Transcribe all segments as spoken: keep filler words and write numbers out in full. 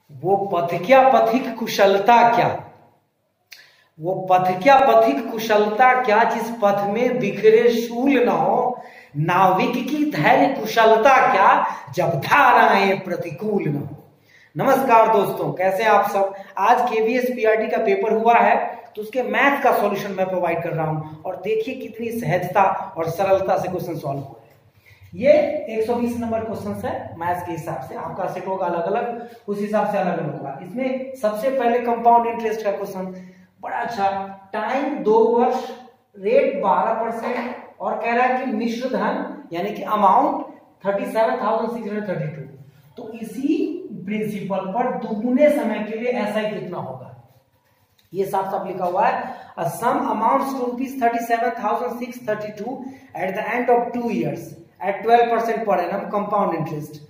वो पथिक्या पथिक कुशलता क्या, वो पथिक्या पथिक कुशलता क्या जिस पथ में बिखरे शूल न हो, नाविक की धैर्य कुशलता क्या जब धाराएं प्रतिकूल न हो। नमस्कार दोस्तों, कैसे आप सब। आज केवीएस पीआरटी का पेपर हुआ है तो उसके मैथ का सॉल्यूशन मैं प्रोवाइड कर रहा हूं और देखिए कितनी सहजता और सरलता से क्वेश्चन सॉल्व हो रहे हैं। ये एक सौ बीस नंबर क्वेश्चन है मैथ्स के हिसाब से, आपका सेट होगा अलग अलग, उस हिसाब से अलग अलग होगा। इसमें सबसे पहले कंपाउंड इंटरेस्ट का क्वेश्चन, बड़ा अच्छा। टाइम दो वर्ष, रेट बारह परसेंट और कह रहा है कि मिश्र धन यानी कि amount thirty seven thousand six hundred thirty two. तो इसी प्रिंसिपल पर दुगुने समय के लिए ऐसा ही कितना होगा, ये साफ साफ लिखा हुआ है। A sum amounts to rupees thirty seven thousand six thirty two at the end of two years at twelve percent per annum compound interest.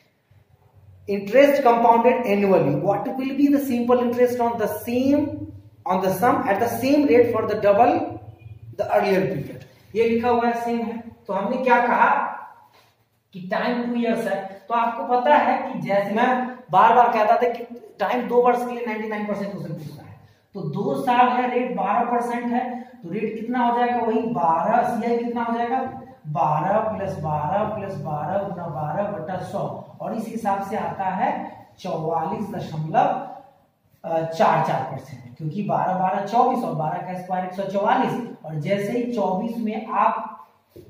Interest compounded annually. What will be the simple interest on the same on the sum at the same rate for the double the earlier period? ये लिखा हुआ है same है। तो हमने क्या कहा कि टाइम टू इयर्स है, तो आपको पता है कि जैसे मैं बार बार कहता था कि टाइम दो वर्ष के लिए निन्यानवे परसेंट क्वेश्चन पूछता है, तो दो साल है, रेट बारह परसेंट है, तो रेट कितना हो जाएगा, वही बारह सीआई कितना हो जाएगा, बारह प्लस बारह प्लस बारह गुना बारह बटा सौ, और इस हिसाब से आता है चौवालीस दशमलव चार चार परसेंट, क्योंकि बारह बारह चौबीस और बारह का स्क्वायर एक सौ चौवालीस, और जैसे ही चौबीस में आप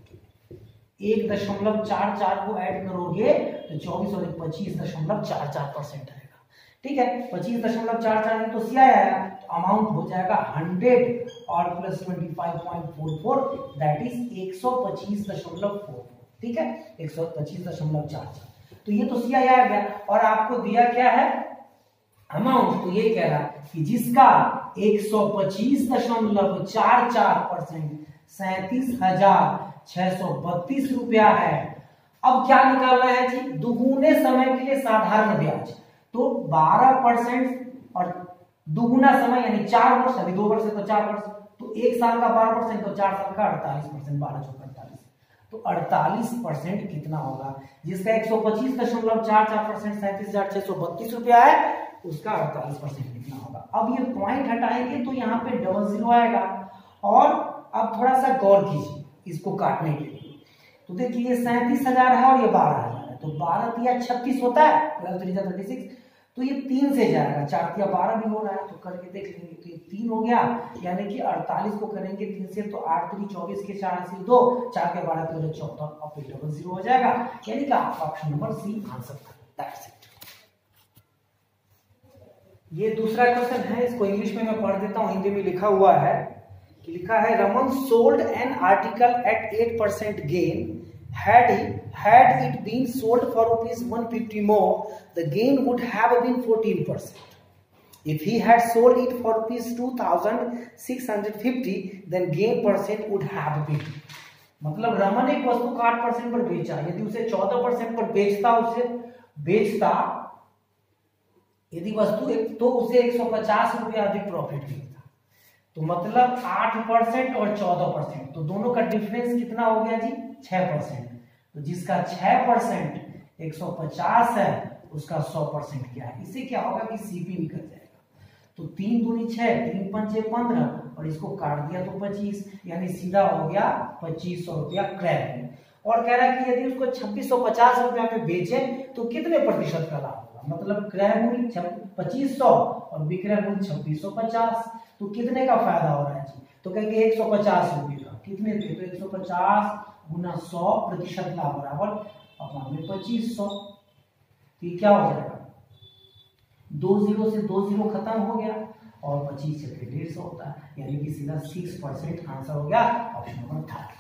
एक दशमलव चार चार को ऐड करोगे तो चौबीस और एक पच्चीस दशमलव चार चार परसेंट आएगा। ठीक है, पच्चीस दशमलव चार चार तो सी आएगा, तो अमाउंट हो जाएगा हंड्रेड और plus twenty five point four four, that is एक सौ पच्चीस दशमलव फोर फोर। ठीक है, एक सौ पच्चीस दशमलव चार चार, तो ये तो सी आ गया। और आपको दिया क्या है अमाउंट, तो ये कह रहा है कि जिसका एक सौ पच्चीस दशमलव चार चार परसेंट सैंतीस हजार छह सौ बत्तीस रुपया है। अब क्या निकालना है जी, दुगुने समय के लिए साधारण ब्याज, तो बारह परसेंट और दुगुना समय यानी चार वर्ष, अभी दो वर्ष है तो चार वर्ष, तो एक साल का बारह परसेंट तो चार साल का अड़तालीस परसेंट, बारह चौक अड़तालीस, तो अड़तालीस परसेंट कितना होगा, जिसका एक सौ पच्चीस दशमलव चार चार परसेंट सैंतीस हजार छह सौ बत्तीस रुपया है, उसका अड़तालीस परसेंट कितना होगा। अब ये पॉइंट हटाएंगे तो यहाँ पे डबल जीरो आएगा। और अब थोड़ा सा गौर कीजिए इसको काटने के लिए, तो देखिए ये सैंतीस हजार है और ये बारह हजार है, तो बारह तिया छत्तीस होता है, थर्टी सिक्स, तो ये तीन से जाएगा, चार तिया बारह भी हो रहा है, तो करके देख लेंगे, तो ये तीन हो गया, यानी कि अड़तालीस को करेंगे तीन से तो आठ तीन चौबीस के चार से दो, चार के बारह तेरह चौदह, और फिर डबल जीरो हो जाएगा, यानी कि आपका ऑप्शन नंबर सी आंसर था। That's it. ये दूसरा क्वेश्चन है, इसको इंग्लिश में मैं पढ़ देता हूँ, हिंदी में लिखा हुआ है कि लिखा है Raman sold an article at eight percent gain, had he had it been sold for rupees one hundred fifty more, the gain would have been fourteen percent. If he had sold it for rupees two thousand six hundred fifty, then gain percent would have been, मतलब रमन एक वस्तु को आठ percent पर बेचा, यदि उसे चौदह परसेंट पर बेचता उसे बेचता यदि वस्तु एक, तो उसे एक सौ पचास रुपया अधिक प्रॉफिट मिलता। तो मतलब आठ परसेंट और चौदह परसेंट, तो दोनों का डिफरेंस कितना हो गया जी, छह परसेंट। तो जिसका छह परसेंट एक सौ पचास है, उसका सौ परसेंट क्या है, इससे क्या होगा कि सीपी निकल जाएगा। तो तीन दूनी छह, तीन पंचे पंद्रह, और इसको काट दिया तो पच्चीस, यानी सीधा हो गया पच्चीस सौ रुपया क्रय मूल्य। और कह रहा है कि यदि उसको छब्बीस सौ पचास रुपया में बेचे तो कितने प्रतिशत का लाभ होगा, मतलब क्रय मूल्य पच्चीस सौ और विक्रय मूल्य छब्बीस सौ पचास, तो कितने का फायदा हो रहा है जी, तो कहेंगे एक सौ पचास रुपये का, कितने थे, तो एक सौ पचास गुना सौ प्रतिशत लाभ बराबर अपना में पच्चीस सौ, तो क्या हो जाएगा, दो जीरो से दो जीरो खत्म हो गया और पच्चीस से फिर डेढ़ सौ होता है, यानी कि सीधा सिक्स परसेंट आंसर हो गया ऑप्शन नंबर थर्ड।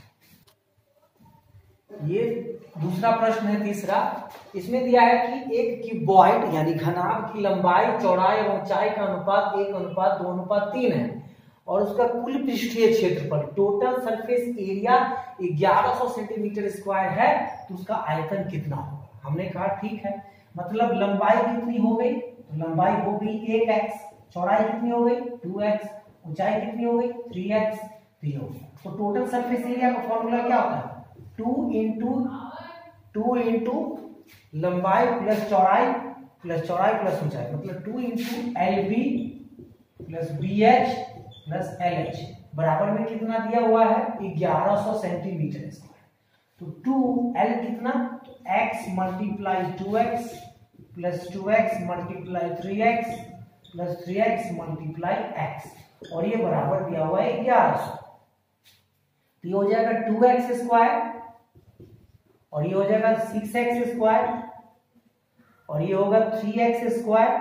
ये दूसरा प्रश्न है तीसरा, इसमें दिया है कि एक क्यूबॉइड यानी घनाभ की लंबाई चौड़ाई और ऊंचाई का अनुपात एक अनुपात दो अनुपात तीन है, और उसका कुल पृष्ठीय क्षेत्रफल टोटल सरफेस एरिया ग्यारह सौ सेंटीमीटर स्क्वायर है, तो उसका आयतन कितना होगा। हमने कहा ठीक है, मतलब लंबाई कितनी हो गई, तो लंबाई हो गई एक एक्स, चौड़ाई कितनी हो गई टू एक्स, ऊंचाई कितनी हो गई थ्री एक्स, तो ये हो गया। तो टोटल सरफेस एरिया का फॉर्मूला क्या होता है, टू इंटू टू इंटू लंबाई प्लस चौड़ाई प्लस चौड़ाई प्लस ऊंचाई, मतलब two into L B plus B H plus L H बराबर में कितना दिया हुआ है ग्यारह सौ सेंटीमीटर स्क्वायर। तो टू एल कितना, तो X multiply two X plus two X multiply three X plus three X multiply X, और ये बराबर दिया हुआ है ग्यारह सौ। तो ये हो जाएगा टू एक्स स्क्वायर और ये हो जाएगा सिक्स एक्स स्क्वायर और ये होगा थ्री एक्स स्क्वायर।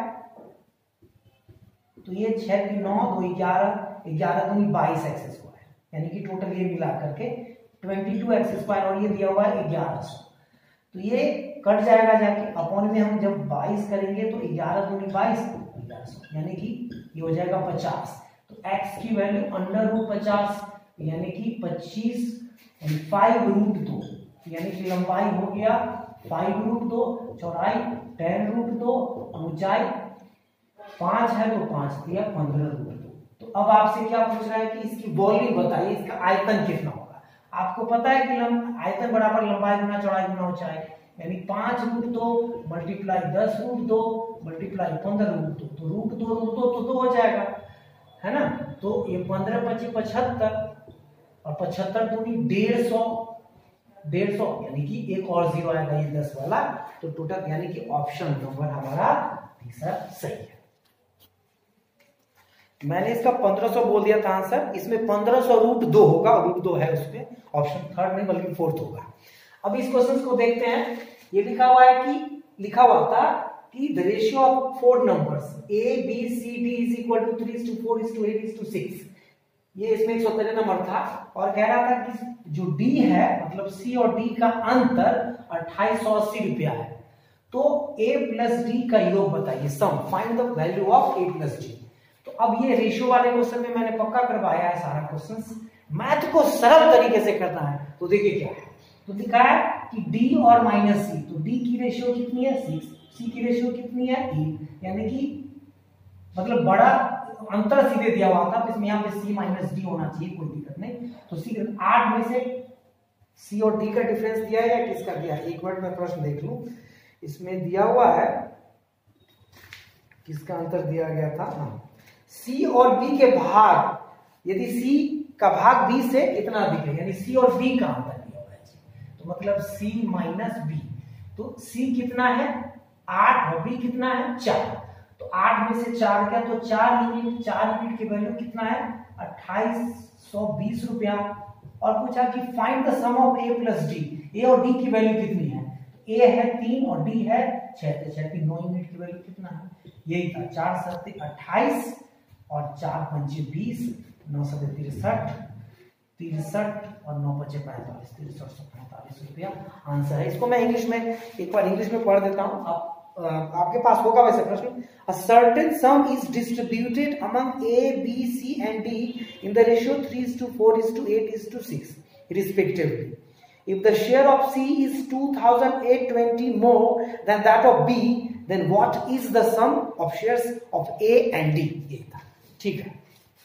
तो ये छह की नौ दो ग्यारह, ग्यारह दूनी बाईस एक्स स्क्वायर, यानी कि टोटल ये मिला करके ट्वेंटी टू एक्स स्क्वायर और ये दिया हुआ है ग्यारह सौ। तो ये कट जाएगा जाके, अपॉन में हम जब बाईस करेंगे तो ग्यारह दूनी बाईस ग्यारह सौ, यानी कि ये हो जाएगा पचास। तो x की वैल्यू अंडर रूट पचास यानी कि पच्चीस फाइव रूट दो, यानी कि लंबाई हो गया फाइव रूट दो, चौड़ाई टेन रूट दो, ऊंचाई पांच है तो पांच दिया पंद्रह रूट दो। तो अब आपसे क्या पूछ रहा है कि इसकी वॉल्यूम बताइए, इसका आयतन कितना होगा। आपको पता है कि आयतन बराबर लंबाई गुना चौड़ाई गुना ऊंचाई, यानी पांच रूट दो मल्टीप्लाई दस रूट दो मल्टीप्लाई पंद्रह रूट दो, तो रूट दो रूट दो तो दो हो जाएगा, है ना। तो ये पंद्रह पच्चीस पचहत्तर और पचहत्तर दूनी डेढ़ सौ, डेढ़ सौ यानी कि एक और जीरो आएगा ये दस वाला। तो टोटल यानी कि ऑप्शन नंबर हमारा तीसरा सही है। मैंने इसका पंद्रह सौ बोल दिया था आंसर, इसमें पंद्रह सौ रूट दो होगा, रूट दो है उसमें, ऑप्शन थर्ड नहीं बल्कि फोर्थ होगा। अब इस क्वेश्चन को देखते हैं। ये लिखा हुआ है कि लिखा हुआ था कि the ratio of four numbers A B C D is equal to three is to four is to eight is to six. ये इसमें एक सौ तेरह नंबर था और कह रहा था कि जो डी है मतलब सी और डी का अंतर अट्ठाईस सौ अस्सी रुपया है। तो ए प्लस डी का योग बताइए, sum find the value of A plus D. तो अब ये रेशियो वाले क्वेश्चन में मैंने पक्का करवाया है सारा क्वेश्चन, मैथ को सरल तरीके से करना है। तो देखिए क्या है, तो लिखा है कि d और माइनस सी, तो d की रेशियो कितनी है सिक्स, c की रेशियो कितनी है एट, यानी कि मतलब बड़ा अंतर सीधे दिया हुआ था, तो इसमें यहाँ पे c माइनस डी होना चाहिए, कोई दिक्कत नहीं। तो c आठ में से c और d का डिफरेंस दिया है या किसका दिया है, एक मिनट में प्रश्न देख लूं। इसमें दिया हुआ है किसका अंतर दिया गया था, c और b के भाग, यदि c का भाग b से इतना अधिक है, यानी c और b का अंतर दिया हुआ है, तो मतलब c माइनस b। तो c कितना है आठ और b कितना है चार। तो आठ में से चार क्या, तो चार यूनिट, चार यूनिट की वैल्यू कितना है अट्ठाईस सौ बीस रुपया। और पूछा कि find the sum of a plus D, A और डी की वैल्यू कितनी है। a है तीन और d है छह, तो छह की नौ यूनिट की वैल्यू कितना है, यही था चार सत्ते अट्ठाईस और चार पंचे बीस, नौ सत्ते तिरसठ, तिरसठ और नौ पचे पैंतालीस, तिरसठ सौ पैंतालीस रुपया आंसर है। इसको मैं इंग्लिश में एक बार इंग्लिश में पढ़ देता हूँ, आप आपके पास होगा वैसे प्रश्न। A certain sum is distributed among A, B, C and D in the ratio three is to four is to eight is to six respectively. If the share of C is two thousand eight hundred twenty more than that of B, then what is the sum of shares of A and D? ये था, ठीक है।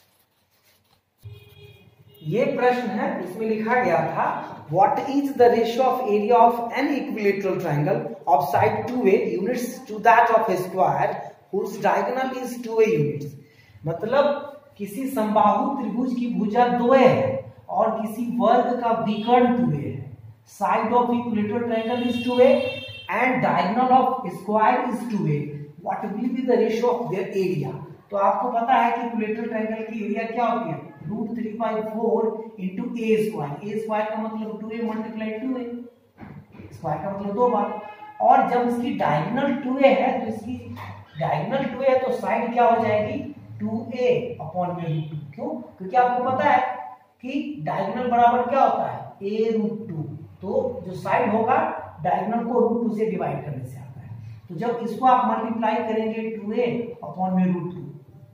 ये प्रश्न है, इसमें लिखा गया था what is the ratio of area of an equilateral triangle of side two a units to that of a square whose diagonal is two a units। मतलब किसी समबाहु त्रिभुज की भुजा दो a है और किसी वर्ग का विकर्ण टू a है, side of equilateral triangle is two a and diagonal of square is two a, what will be the ratio of their area। तो आपको पता है कि इक्विलेटरल ट्रायंगल की एरिया क्या होती है, root three by four into A square. A square का मतलब two A multiply two A, square का मतलब दो बार। और जब इसकी डायगोनल टू ए है तो इसकी डायगोनल टू ए है तो साइड क्या हो जाएगी टू ए अपॉन में रूट टू। क्यों, क्योंकि आपको पता है कि डायगोनल बराबर क्या होता है ए रूट टू, तो जो साइड होगा डायगोनल को रूट टू से डिवाइड करने से आता है। तो जब इसको आप मल्टीप्लाई करेंगे टू ए अपॉन में root two,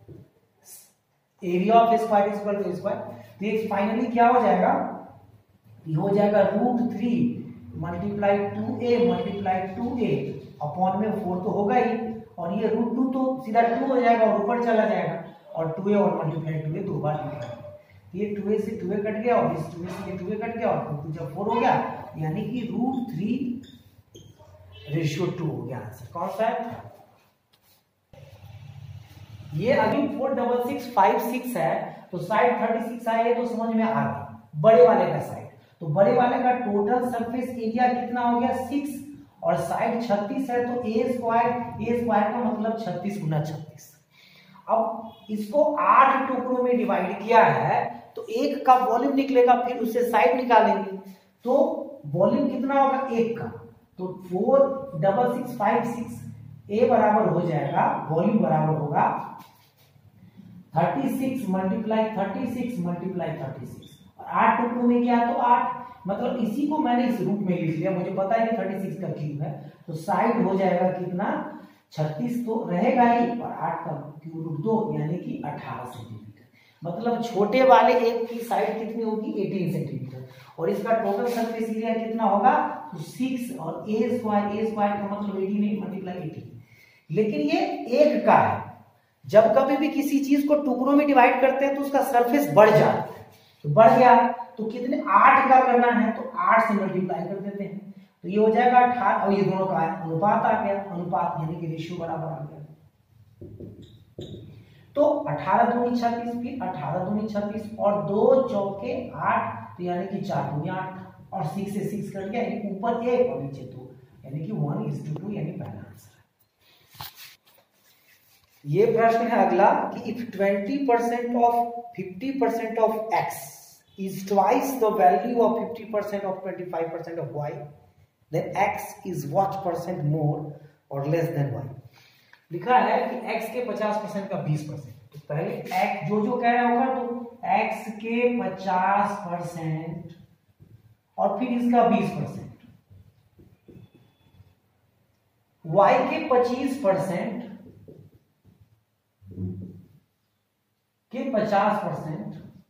area of square is equal to square, तो ये फाइनली क्या हो जाएगा, ये हो जाएगा root three multiply two A multiply two A upon में फोर तो होगा ही, और ये रूट टू तो सीधा टू हो जाएगा और ऊपर चला जाएगा, और टू ए और मल्टीप्लाई टू ए दो बार लिखेंगे, ये टू ए से टू ए कट गया और इस टू ए से ये टू ए कट गया और टू टू जब फोर हो गया, यानी कि रूट थ्री रेशियो टू हो गया आंसर। कौन सा है, ये अभी four double six five six है तो साइड थर्टी सिक्स आए तो समझ में आ गया बड़े वाले का साइड। तो बड़े वाले का टोटल सरफेस एरिया कितना हो गया सिक्स और साइड छत्तीस है तो ए स्क्वायर ए स्क्वायर का मतलब छत्तीस गुना छत्तीस। अब इसको आठ टुकड़ों में डिवाइड किया है तो एक का वॉल्यूम निकलेगा, फिर उससे साइड निकालेंगे तो वॉल्यूम कितना होगा एक का। तो four double six five six A बराबर हो जाएगा वॉल्यूम बराबर होगा thirty six multiply thirty six multiply thirty six और आठ टुकड़ों में क्या तो आठ, मतलब इसी को मैंने इस रूप में लिख लिया, मुझे पता है कि थर्टी सिक्स का क्यूब है तो साइड हो जाएगा कितना छत्तीस तो रहेगा ही और आठ का क्यूब रूट दो यानी कि अठारह सेंटीमीटर। मतलब छोटे वाले एक की साइड कितनी होगी अठारह सेंटीमीटर और इसका टोटल सरफेस एरिया कितना होगा तो सिक्स और ए स्क्वायर ए स्क्वायर का मतलब अठारह मल्टीप्लाई अठारह। लेकिन ये एक का है, जब कभी भी किसी चीज को टुकड़ों में डिवाइड करते हैं तो उसका सरफेस बढ़ जाता है, तो बढ़ गया तो कितने आठ का करना है तो आठ से मल्टीप्लाई कर देते हैं तो ये हो जाएगा अठारह और ये दोनों का अनुपात आ गया, अनुपात यानी कि रेशियो बराबर आ गया। तो अठारह दूनी छत्तीस फिर अठारह दूनी छत्तीस और दो चौके आठ तो यानी कि चार दूनी आठ और सिक्स से सिक्स कर गया यानी ऊपर एक और नीचे दो यानी कि वन इज टू टू यानी पहला आंसर। ये प्रश्न है अगला कि if twenty percent of fifty percent of X is twice the value of fifty percent of twenty five percent of Y then x is what percent more or less than y। लिखा है कि x के पचास percent का बीस percent, तो पहले x जो जो कह रहा होगा तो x के पचास परसेंट और फिर इसका बीस परसेंट, y के पच्चीस परसेंट के पचास परसेंट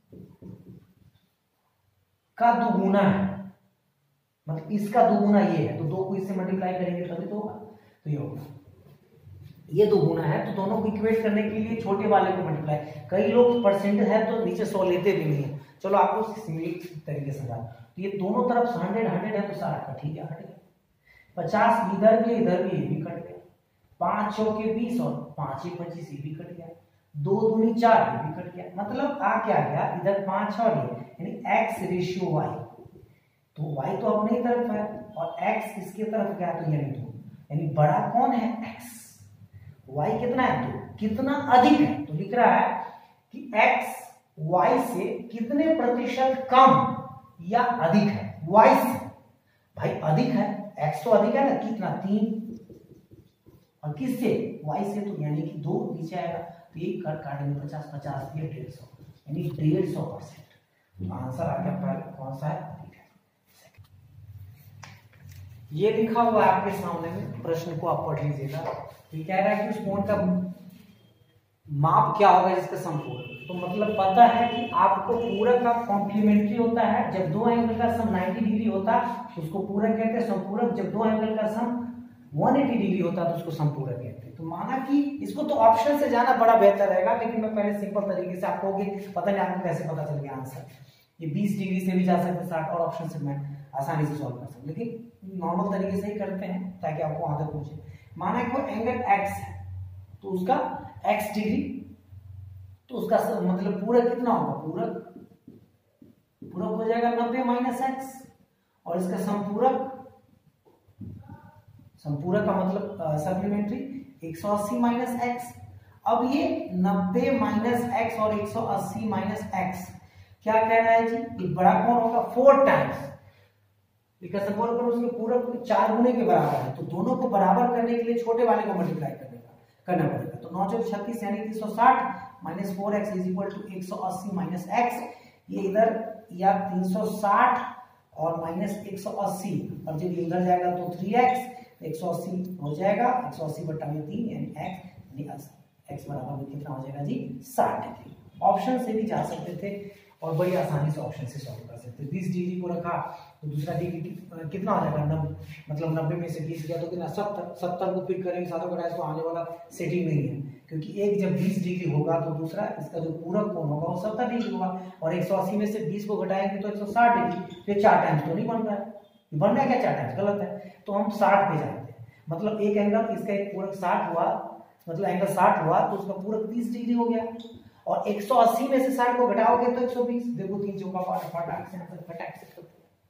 का दुगुना है, मतलब इसका दुगुना ये है तो दो को इससे मल्टीप्लाई करेंगे तभी तो होगा, तो ये होगा ये दुगुना है तो दोनों को इक्वेट करने के लिए छोटे वाले को मल्टीप्लाई। कई लोग परसेंट है तो नीचे सौ लेते भी नहीं है, चलो आपको सिमिलर तरीके से समझा। तो ये दोनों तरफ हंड्रेड हंड्रेड है तो सारा का ठीक है हट गया, पचास इधर भी इधर भी ये भी कट गया, पांच चौके बीस और पांच एक पच्चीस ये भी कट गया, दो दूनी चार ये भी कट गया, मतलब आ क्या गया इधर पांच और ये यानी एक्स रेशियो वाई, तो y तो अपनी तरफ है और x इसके तरफ गया तो यानी दो, यानी बड़ा कौन है x, y कितना है दो, कितना अधिक है तो लिख रहा है कि x y से कितने प्रतिशत कम या अधिक है y से। भाई अधिक है x तो अधिक है ना, कितना तीन और किससे y से तो यानी कि दो नीचे आएगा तो ये कर काटेंगे पचास पचास दिए डेढ़ सौ यानी डेढ़ सौ परसेंट। तो आंसर आ गया पहले कौन सा है, ये लिखा हुआ है आपके सामने में, प्रश्न को आप पढ़ लीजिएगा। ये कह रहा है कि उस कोण का माप क्या होगा जिसका समपूरक, तो मतलब पता है कि आपको पूरक का कॉम्प्लीमेंट्री होता है, जब दो एंगल का सम नब्बे डिग्री होता है उसको पूरक कहते हैं संपूरक, जब दो एंगल का सम एक सौ अस्सी डिग्री होता है तो उसको संपूरक कहते हैं। तो माना कि इसको तो ऑप्शन से जाना बड़ा बेहतर रहेगा, लेकिन मैं पहले सिंपल तरीके से आपको पता नहीं आपको कैसे पता चल गया आंसर, ये बीस डिग्री से भी जा सकते हैं साठ और ऑप्शन से मैं आसानी से सॉल्व कर सकता हूं, लेकिन नॉर्मल तरीके से ही करते हैं ताकि आपको आदत पूछे। माना कि वो एंगल x है तो उसका x डिग्री, तो उसका मतलब पूरक कितना होगा, पूरक पूरक हो जाएगा नब्बे माइनस एक्स और इसका संपूरक संपूरक का मतलब सप्लीमेंट्री एक सौ अस्सी माइनस एक्स। अब ये नब्बे माइनस एक्स और एक सौ अस्सी माइनस एक्स क्या कह रहा है जी, ये बड़ा कौन होगा फोर टाइम्स, सपोज करो उसके पूरक चार गुने के बराबर है तो दोनों को बराबर करने के लिए छोटे वाले को मल्टीप्लाई करने का करना पड़ेगा। तो नौ चौक छत्तीस यानी तीन सौ साठ minus four X is equal to एक सौ अस्सी माइनस एक्स, ये इधर या तीन सौ साठ और माइनस एक सौ अस्सी और जब इधर जाएगा तो थ्री एक्स एक सौ अस्सी हो जाएगा, एक सौ अस्सी बटा में तीन यानी एक्स यानी एक्स बराबर में कितना हो जाएगा जी साठ डिग्री। ऑप्शन से भी जा सकते थे और बड़ी आसानी से ऑप्शन से सॉल्व कर सकते। बीस डिग्री को रखा तो दूसरा डिग्री कितना हो जाएगा, नब्बे मतलब नब्बे में से बीस गया तो कितना सत्तर, सत्तर को फिर करेंगे सातों का तो आने वाला सेटिंग नहीं है, क्योंकि एक जब बीस डिग्री होगा तो दूसरा इसका जो पूरक कोण होगा वो सत्तर डिग्री होगा और एक सौ अस्सी में से बीस को घटाएंगे तो एक सौ साठ डिग्री, तो चार टाइम्स तो नहीं बन रहा है, बन रहा है क्या चार टाइम्स, गलत है, तो हम साठ पे जाते हैं। मतलब एक एंगल इसका एक पूरक साठ हुआ मतलब एंगल साठ हुआ तो उसका पूरा तीस डिग्री हो गया, और एक सौ अस्सी में से साठ को घटाओगे तो एक सौ बीस। देखो तीन चौका फटाक से फटाक से करते।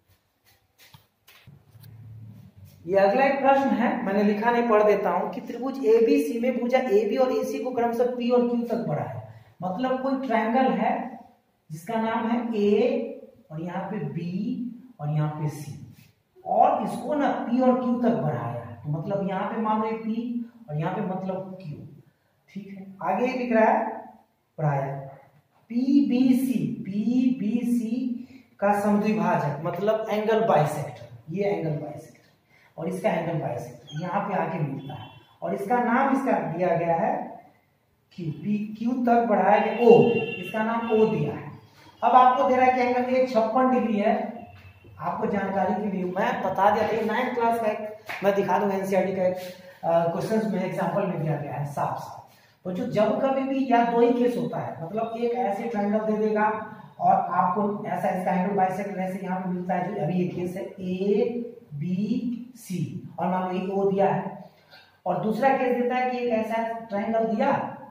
ये अगला एक प्रश्न है, मैंने लिखा नहीं, पढ़ देता हूं कि त्रिभुज ए बी सी में भुजा ए बी और ए सी को क्रमशः पी और क्यू तक बढ़ा है। मतलब कोई ट्रायंगल है जिसका नाम है ए और यहाँ पे बी और यहाँ पे सी, और इसको ना पी और क्यू तक बढ़ाया है। तो मतलब यहाँ पे मान लो पी और यहाँ पे मतलब क्यू, ठीक है। आगे लिख रहा है बढ़ाया P B C, P B C का समद्विभाजक मतलब एंगल बाइसेक्टर, ये एंगल बाइसेक्टर और इसका एंगल बाइसेक्टर यहाँ पे आके मिलता है, और इसका नाम इसका दिया गया है क्यू, पी क्यू तक बढ़ाया गया ओ, इसका नाम ओ दिया है। अब आपको दे रहा है कि एंगल एक छप्पन डिग्री है। आपको जानकारी के लिए मैं बता दिया था, नाइन्थ क्लास का एक मैं दिखा दूंगा, एनसीईआरटी का एक क्वेश्चन में एग्जाम्पल में दिया गया है साफ साफ। तो जो जब कभी भी या दो ही केस होता है, मतलब एक ऐसे ट्रायंगल दे देगा और आपको ऐसा इसका एंगल बाइसेक्टर ऐसे यहाँ पे मिलता है, जो अभी ये केस है ए बी सी और मान लो ओ दिया है, और दूसरा केस देता है कि एक ऐसा ट्रायंगल दिया,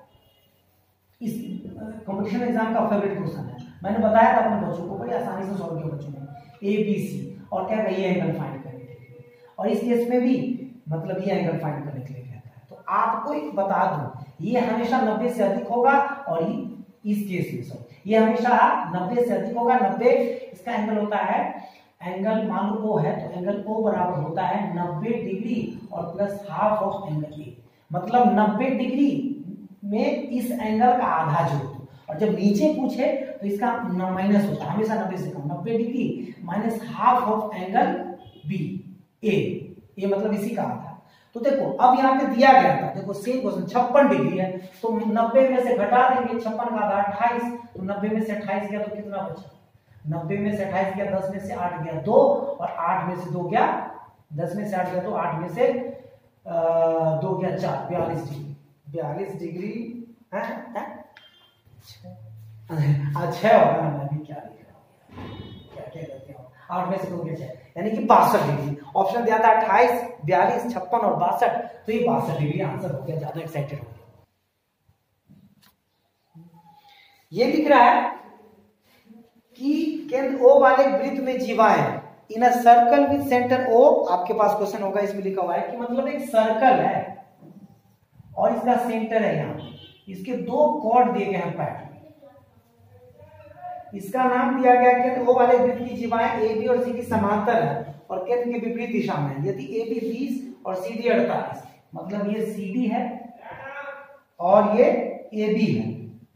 इस कंपटीशन एग्जाम का फेवरेट क्वेश्चन है, मैंने बताया था अपने बच्चों को, बड़ी आसानी से सॉल्व किया बच्चों ने, ए बी सी और क्या ये एंगल फाइंड करने के लिए, और इस केस में भी मतलब ये एंगल फाइंड करने के लिए कहता है। तो आपको एक बता दूं, ये हमेशा नब्बे से अधिक होगा, और ये इस केस में सो ये हमेशा नब्बे से अधिक होगा। नब्बे इसका एंगल होता है, एंगल मान लो ओ है तो एंगल ओ बराबर होता है नब्बे डिग्री और plus half of angle A, मतलब नब्बे डिग्री में इस एंगल का आधा जोड़ दो, और जब नीचे पूछे तो इसका माइनस होता है हमेशा नब्बे से कम, नब्बे degree minus half of angle B A, ये मतलब इसी का आधा। तो देखो अब यहाँ पे दिया गया था, देखो सेम क्वेश्चन छप्पन डिग्री है, तो नब्बे में से घटा देंगे, छप्पन का आधा अट्ठाईस, तो नब्बे में से अट्ठाईस गया तो कितना बचा, नब्बे में से अट्ठाईस गया, दस में से आठ गया दो, और आठ में से दो गया, दस में से आठ गया तो आठ में से आ, दो गया चार, बयालीस डिग्री, बयालीस डिग्री है, है? अच्छा होगा ना, मैं भी क्या लिख रहा हूँ, क्या क्या करते हो, आठ में से दो गया छह, यानी कि बासठ डिग्री। ऑप्शन दिया था अट्ठाईस, बयालीस, छप्पन और बासठ, तो ये बासठ डिग्री आंसर हो गया, ज्यादा एक्साइटेड हो गया। ये लिख रहा है कि केंद्र ओ वाले वृत्त में जीवाएं in a circle with centre O, आपके पास क्वेश्चन होगा, इसमें लिखा हुआ है कि मतलब एक सर्कल है और इसका सेंटर है यहाँ, इसके दो कॉर्ड दिए गए हैं पैटर्न, इसका नाम दिया गया केंद्र ओ वाले वृत्त की जीवाएं ए बी और सी की समांतर है और केंद्र के विपरीत दिशा में है। यदि ए बी बीस और सी डी अड़तालीस, मतलब ये सी डी है और ये ए बी है,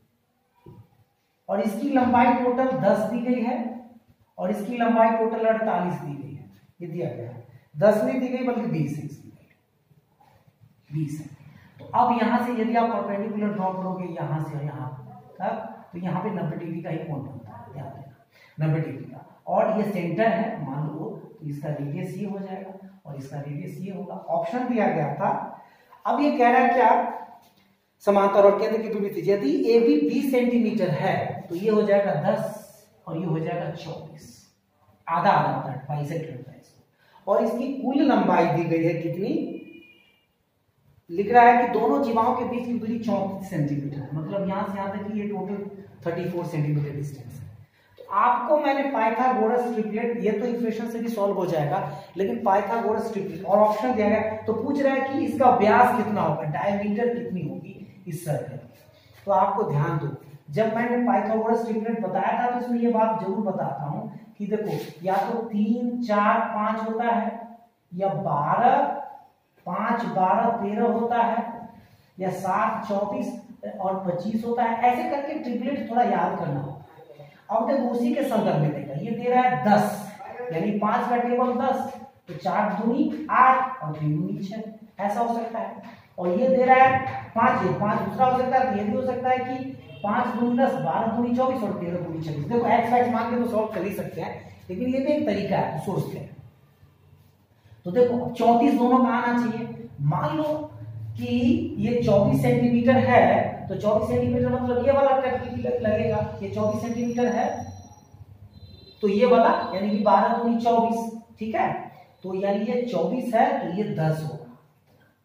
और इसकी लंबाई टोटल दस दी गई है और इसकी लंबाई टोटल अड़तालीस दी गई है, ये दिया गया है, दस नहीं दी गई बल्कि बीस है, इसकी बीस है। तो अब यहां से यदि आप परपेंडिकुलर ड्रॉ करोगे यहां से यहां तक, तो यहाँ पे नब्बे डिग्री का ही कोण बनता है, ध्यान देना नब्बे डिग्री का, और ये सेंटर है मान लो, तो इसका रेडियस ये हो जाएगा और इसका रेडियस ये होगा। ऑप्शन दिया गया था। अब ये कह रहा है क्या, समांतर और केंद्र की विपरीत, यदि ए बी बीस सेंटीमीटर है तो ये हो जाएगा दस और ये हो जाएगा चौबीस, आधा आधा होता है, बाइसेक्टर होता है इसको, और इसकी कुल लंबाई दी गई है कितनी, लिख रहा है कि दोनों जीवाओं के बीच की दूरी चौंतीस सेंटीमीटर है, मतलब यहां से यहां तक ये टोटल चौंतीस सेंटीमीटर डिस्टेंस है। तो आपको मैंने पाइथागोरस ट्रिपलेट, ये तो इक्वेशन से भी सॉल्व हो जाएगा, लेकिन पाइथागोरस ट्रिपलेट और ऑप्शन दिया गया, तो पूछ रहा है कि इसका व्यास कितना होगा, डायमीटर कितनी होगी इस सर्कल की। तो आपको ध्यान दो, जब मैंने पाइथागोरस ट्रिपलेट बताया था तो इसमें ये बात जरूर बताता हूं कि देखो या तो तीन चार पांच होता है, या बारह पांच बारह तेरह होता है, या सात चौबीस और पच्चीस होता है, ऐसे करके ट्रिपलेट थोड़ा याद करना होता है। अब देखो उसी के संदर्भ में देगा, ये दे रहा है दस, यानी पांच का टेबल दस, तो चार दूनी आठ और तीन दूनी छह, ऐसा हो सकता है। और ये दे रहा है पांच, ये पांच दूसरा हो सकता है, तो ये भी हो सकता है कि पांच दूनी दस, बारह दूनी चौबीस और तेरह दूनी छब्बीस। देखो एक्स वाइज मान के तो सॉल्व कर ही सकते हैं, लेकिन ये भी एक तरीका है, सोचते हैं। तो देखो चौंतीस दोनों का आना चाहिए, मान लो कि ये चौबीस सेंटीमीटर है, तो चौबीस सेंटीमीटर मतलब ये वाला ट्रैक्टर लगेगा, ये चौबीस सेंटीमीटर है तो ये वाला, यानी कि बारह दूनी चौबीस, ठीक है, तो यानी ये चौबीस है तो ये दस होगा,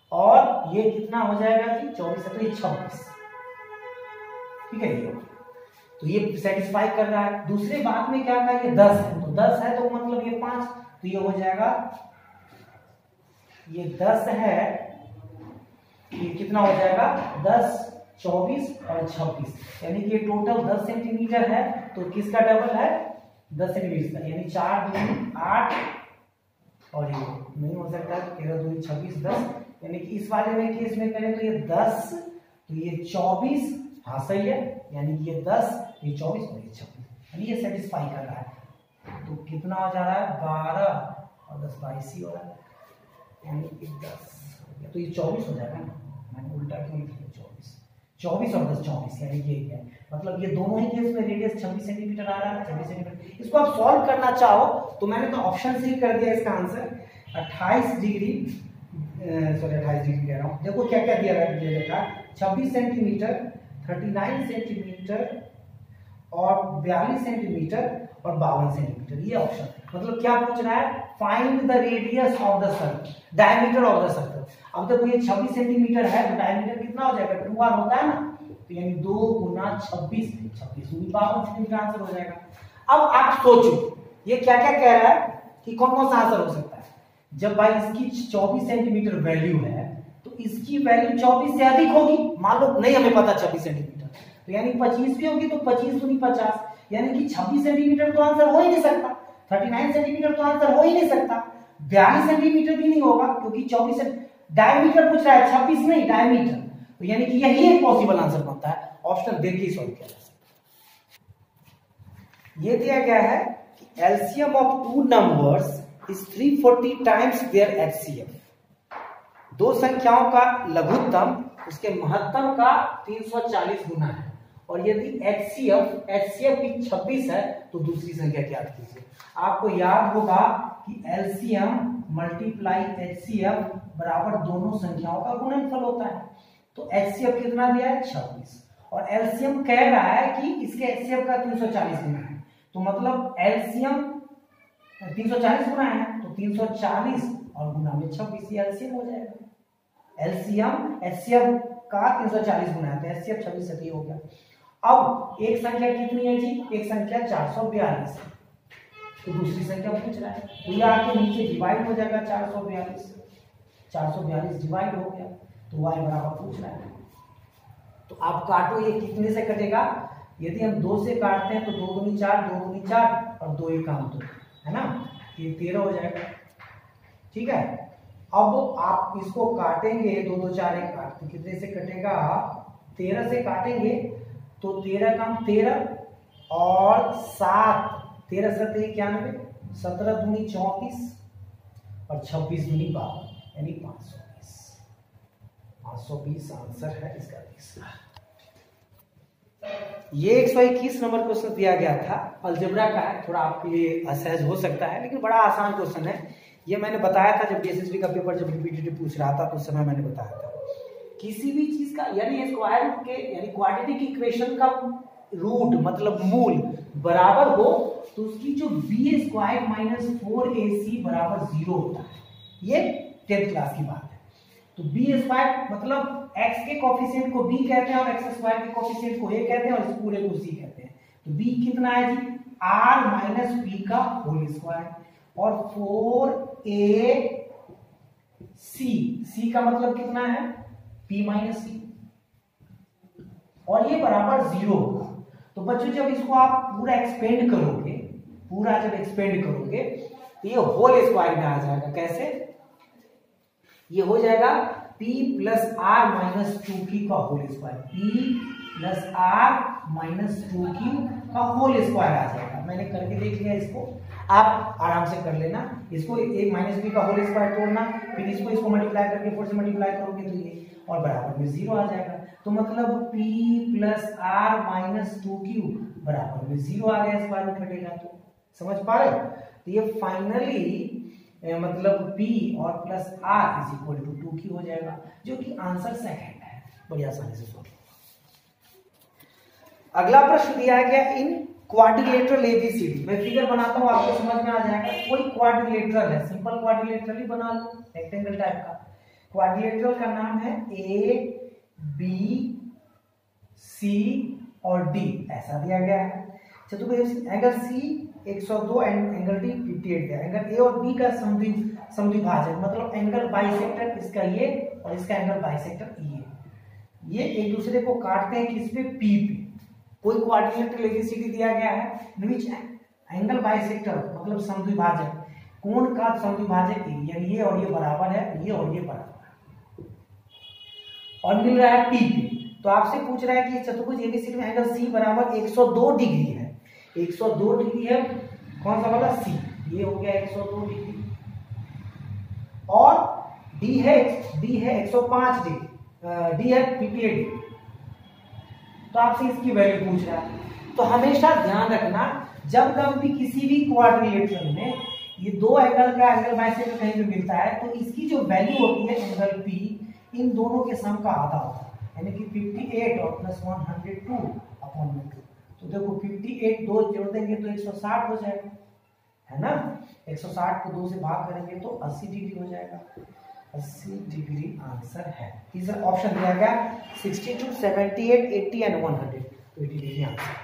और ये कितना हो जाएगा जी चौबीस सत्रह छब्बीस, ठीक है ये तो ये सेटिस्फाई कर रहा है। दूसरे बात में क्या कहा ये दस है, तो दस है तो मतलब ये पांच, तो ये हो जाएगा ये दस है, ये कितना हो जाएगा दस चौबीस और छब्बीस, यानी कि ये टोटल दस सेंटीमीटर है, तो किसका डबल है दस सेंटीमीटर का, यानी चार दूनी आठ और ये नहीं हो सकता तेरह दूनी छब्बीस दस, यानी कि इस वाले में केस में करें तो ये दस तो ये चौबीस, हाँ सही है, यानी ये दस ये चौबीस और ये छब्बीस, यानी ये सेटिस्फाई कर रहा है। तो कितना हो जा रहा है बारह और दस बाईस ही हो रहा है, यानी कि दस हो गया, तो ये चौबीस हो जाएगा ना, मैंने उल्टा क्यों लिख दिया चौबीस, चौबीस और दस चौबीस, यानी ये है मतलब ये दोनों ही केस में रेडियस छब्बीस सेंटीमीटर आ रहा है, छब्बीस सेंटीमीटर। इसको आप सॉल्व करना चाहो तो मैंने तो ऑप्शन से ही कर दिया इसका आंसर अट्ठाईस डिग्री, सॉरी अट्ठाईस डिग्री कह रहा हूँ, देखो क्या क्या दिया गया छब्बीस सेंटीमीटर, उनतालीस सेंटीमीटर और बयालीस सेंटीमीटर और बावन सेंटीमीटर, ये ऑप्शन। मतलब क्या पूछ रहा है find the radius of the circle, diameter of the circle. अब देखो ये छब्बीस सेंटीमीटर है तो डायमीटर कितना हो जाएगा टू आर होता है ना, तो यानी दो गुना छब्बीस, छब्बीस गुनी बावन सेंटीमीटर आंसर हो जाएगा। अब आप सोचो ये क्या क्या कह रहा है कि कौन कौन सा आंसर हो सकता है। जब भाई इसकी चौबीस सेंटीमीटर वैल्यू है तो इसकी वैल्यू चौबीस से अधिक होगी, मान लो नहीं हमें पता छब्बीस सेंटीमीटर, तो यानी पच्चीस भी होगी, तो पच्चीस दूनी पचास, यानी कि छब्बीस सेंटीमीटर तो आंसर हो ही नहीं सकता, उनतालीस सेंटीमीटर तो आंसर हो ही नहीं सकता, बयालीस सेंटीमीटर भी नहीं होगा क्योंकि चौबीस डायमीटर पूछ रहा है, छब्बीस नहीं डायमीटर, तो यानी कि यही एक पॉसिबल आंसर बनता है। ऑप्शन देख के सॉल्व किया जा सकता है। ये दिया गया है कि LCM of two numbers is three forty times their HCF. दो संख्याओं का लघुत्तम उसके महत्तम का तीन सौ चालीस गुना है, और यदि एचसीएफ एचसीएफ भी छब्बीस है तो दूसरी संख्या ज्ञात कीजिए। आपको याद होगा कि एलसीएम मल्टीप्लाई एचसीएफ बराबर दोनों संख्याओं का गुणनफल होता है, तो एचसीएफ कितना दिया है छब्बीस, और एलसीएम कह रहा है कि इसके एचसीएफ का तीन सौ चालीस गुना है, तो मतलब एलसीएम तीन सौ चालीस गुना है तो तीन सौ चालीस और गुना में छब्बीस, ये एलसीएम हो जाएगा। एलसीएम एचसीएफ का तीन सौ चालीस गुना है तो एचसीएफ छब्बीस सही हो गया। अब एक संख्या कितनी है जी, एक संख्या चार सौ बयालीस है, तो दूसरी संख्या पूछ रहा है, तो ये आके नीचे डिवाइड हो जाएगा, चार सौ बयालीस चार सौ बयालीस डिवाइड हो गया, तो y बराबर पूछ रहा है। तो आप काटो, ये कितने से कटेगा, यदि हम दो से काटते हैं तो दो दूनी चार, दो दूनी चार और दो एक काम दो, है ना, ये तेरह हो जाएगा, ठीक है। अब आप इसको काटेंगे, दो दो चार एक काट, तो कितने से कटेगा, तेरह से काटेंगे तो तेरह कम तेरह और सात, तेरह सत्तर इक्यानवे, सत्रह दूनी चौंतीस और छब्बीस दूनी बावन, यानी पांच सौ बीस। पांच सौ बीस आंसर है इसका तीसरा। ये एक सौ इक्कीस नंबर क्वेश्चन दिया गया था, अलजेब्रा का है, थोड़ा आपके लिए असहज हो सकता है लेकिन बड़ा आसान क्वेश्चन है। ये मैंने बताया था जब बीएसएसबी का पेपर जब रिपीटेटिव पूछ रहा था तो उस समय मैंने बताया था, किसी भी चीज का यानी स्क्वायर रूट के यानी क्वाड्रेटिक इक्वेशन का रूट मतलब मूल बराबर हो तो उसकी जो B square minus four A C बराबर जीरो होता है। ये टेंथ क्लास की बात है। तो बी स्क्वायर मतलब x के कोफिशिएंट को b कहते हैं और x स्क्वायर के कोफिशिएंट को a कहते हैं और इस पूरे को c कहते हैं। तो b कितना है जी, r माइनस पी का होल स्क्वायर और फोर ए सी, c का मतलब कितना है p माइनस सी, और ये बराबर जीरो होगा। तो बच्चों जब इसको आप पूरा एक्सपेंड करोगे, पूरा जब एक्सपेंड करोगे तो ये होल स्क्वायर में आ जाएगा। कैसे, ये हो जाएगा p plus R minus two की का whole square, p plus R minus two की का होल स्क्वायर आ जाएगा। मैंने करके देख लिया, इसको आप आराम से कर लेना। इसको एक माइनस बी का होल स्क्वायर तोड़ना, फिर इसको इसको मल्टीप्लाई करके फोर से मल्टीप्लाई करोगे तो ये और बराबर में जीरो आ जाएगा। तो मतलब p plus R minus two Q बराबर में जीरो आ गया, स्क्वायर में कटेगा तो समझ पा रहे हो। तो ये फाइनली मतलब p और plus r is equal to two Q हो जाएगा, जो कि आंसर सेकंड है। बड़ी आसानी से सॉल्व। अगला प्रश्न दिया गया इन क्वाड्रिलेटरल एबीसीडी। मैं फिगर बनाता हूं, आपको समझ में आ जाएगा। कोई क्वाड्रिलेटरल है, सिंपल क्वाड्रिलेटरल ही बना लो, रेक्टेंगल टाइप का क्वाड्रिलेटरल का नाम है ए बी सी और डी, ऐसा दिया गया है। चतुर्भुज एंगल सी एक सौ दो एंड एंगल डी अट्ठावन दिया। एंगल ए और बी का समद्विभाजक मतलब एंगल बाइसेक्टर, इसका ये और इसका एंगल बाइसेक्टर ये ये एक दूसरे को काटते हैं किस पे, पी पे। कोई क्वाड्रिलेटरल एबीसीडी दिया गया है, विच एंगल बाइसेक्टर मतलब समद्विभाजक, कोण का समद्विभाजक यानी ये और ये बराबर है, ये और ये बराबर है, और मिल रहा है पी पे। तो आपसे पूछ रहा है कि चतुर्भुज एबीसीडी में एंगल सी बराबर एक सौ दो डिग्री है। एक सौ दो डिग्री है, कौन सा वाला, सी, ये हो गया एक सौ दो डिग्री, और डी है डी है एक सौ पाँच डिग्री, डी है अट्ठावन डिग्री। तो आपसे इसकी वैल्यू पूछ रहा है। तो हमेशा ध्यान रखना, जब कभी भी किसी भी क्वाड्रिलेटरल में ये दो एंगल का एंगल बाइसेक्टर कहीं पे मिलता है तो इसकी जो वैल्यू होती है एंगल पी इन दोनों के सम का आधा होता है, यानी कि अट्ठावन और प्लस एक सौ दो अपॉन में टू। तो देखो अट्ठावन दो जोड़ देंगे तो एक सौ साठ हो जाएगा, है ना। एक सौ साठ को दो से भाग करेंगे तो अस्सी डिग्री हो जाएगा। अस्सी डिग्री आंसर है। तीसरा ऑप्शन दिया गया बासठ, अठहत्तर, अस्सी एंड सौ, तो अस्सी डिग्री आंसर।